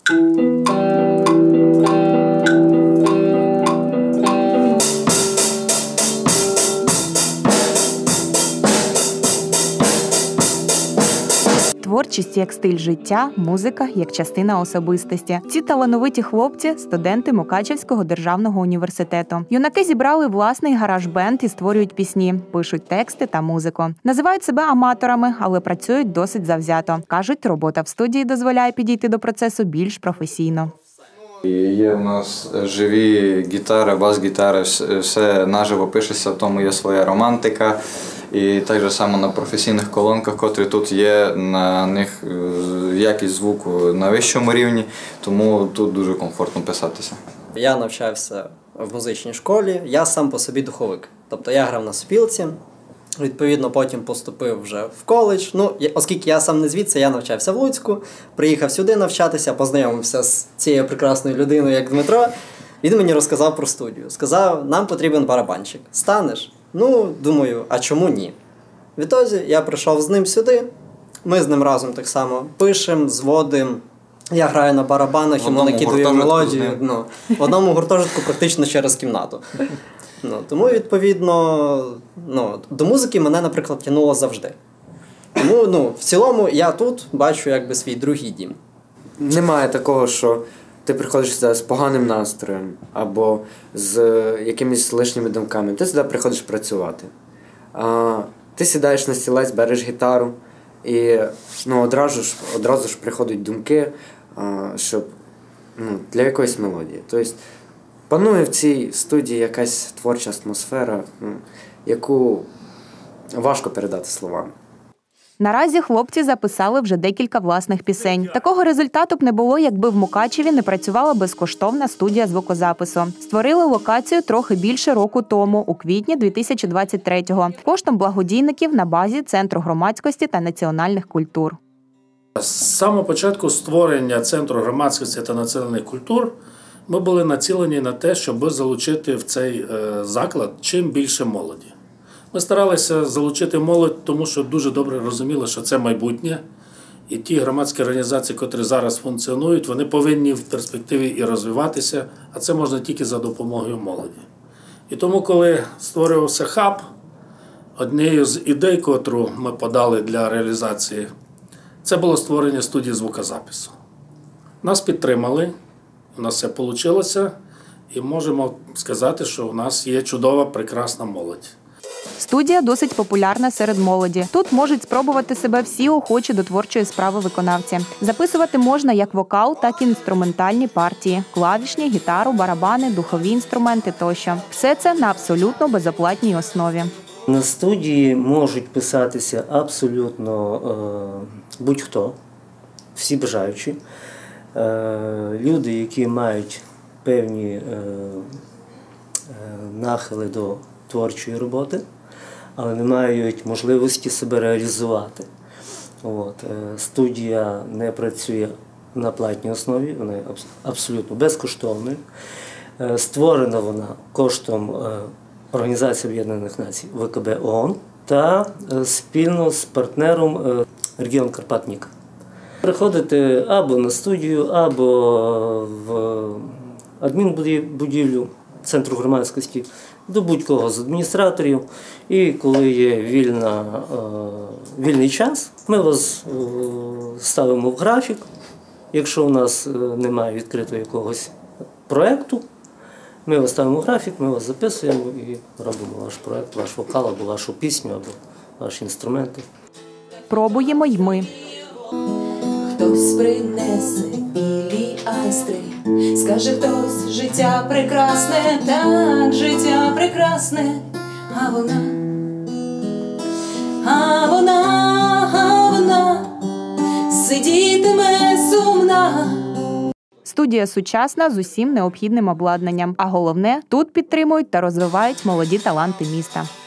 Творчість як стиль життя, музика як частина особистості. Ці талановиті хлопці – студенти Мукачевського державного університету. Юнаки зібрали власний гараж-бенд і створюють пісні, пишуть тексти та музику. Називають себе аматорами, але працюють досить завзято. Кажуть, робота в студії дозволяє підійти до процесу більш професійно. Є в нас живі гітари, бас-гітари, все наживо пишеться, в тому є своя романтика. І так же само на професійних колонках, котрі тут є, на них якість звуку на вищому рівні, тому тут дуже комфортно писатися. Я навчався в музичній школі, я сам по собі духовик. Тобто я грав на сопілці, відповідно потім поступив вже в коледж. Оскільки я сам не звідси, я навчався в Луцьку, приїхав сюди навчатися, познайомився з цією прекрасною людиною, як Дмитро. Він мені розказав про студію. Сказав, нам потрібен барабанщик. Станеш? Думаю, а чому ні? Відтоді я прийшов з ним сюди, ми з ним разом так само пишемо, зводимо. Я граю на барабанах, йому накидаю мелодію. В одному гуртожитку практично через кімнату. Тому, відповідно, до музики мене, наприклад, тягнуло завжди. Тому, в цілому, я тут бачу якби свій другий дім. Немає такого, що ти приходиш сюди з поганим настроєм або з якимись лишніми думками. Ти сюди приходиш працювати. Ти сідаєш на стілець, береш гітару і одразу ж приходять думки, щоб, для якоїсь мелодії. Тобто панує в цій студії якась творча атмосфера, яку важко передати словами. Наразі хлопці записали вже декілька власних пісень. Такого результату б не було, якби в Мукачеві не працювала безкоштовна студія звукозапису. Створили локацію трохи більше року тому, у квітні 2023-го, коштом благодійників на базі Центру громадськості та національних культур. З самого початку створення Центру громадськості та національних культур ми були націлені на те, щоб залучити в цей заклад чим більше молоді. Ми старалися залучити молодь, тому що дуже добре розуміли, що це майбутнє. І ті громадські організації, котрі зараз функціонують, вони повинні в перспективі і розвиватися, а це можна тільки за допомогою молоді. І тому, коли створювався хаб, однією з ідей, котру ми подали для реалізації, це було створення студії звукозапису. Нас підтримали, у нас все вийшло, і можемо сказати, що у нас є чудова, прекрасна молодь. Студія досить популярна серед молоді. Тут можуть спробувати себе всі охочі до творчої справи виконавці. Записувати можна як вокал, так і інструментальні партії – клавішні, гітару, барабани, духові інструменти тощо. Все це на абсолютно безоплатній основі. На студії можуть писатися абсолютно будь-хто, всі бажаючі. Люди, які мають певні нахили до творчої роботи, але не мають можливості себе реалізувати. Студія не працює на платній основі, вона абсолютно безкоштовною. Створена вона коштом Організації Об'єднаних Націй ВКБ ООН та спільно з партнером регіон Карпат-Ніка. Приходите або на студію, або в адмінбудівлю Центру громадськості, до будь-кого з адміністраторів. І коли є вільний час, ми вас ставимо в графік. Якщо у нас немає відкритого якогось проєкту, ми вас ставимо в графік, ми вас записуємо і робимо ваш проєкт, ваш вокал, або вашу пісню, або ваші інструменти. Пробуємо й ми. Хтось принесе білі айстри, скаже хтось, життя прекрасне, так, життя прекрасне, а вона сидітиме сумна. Студія сучасна з усім необхідним обладнанням, а головне – тут підтримують та розвивають молоді таланти міста.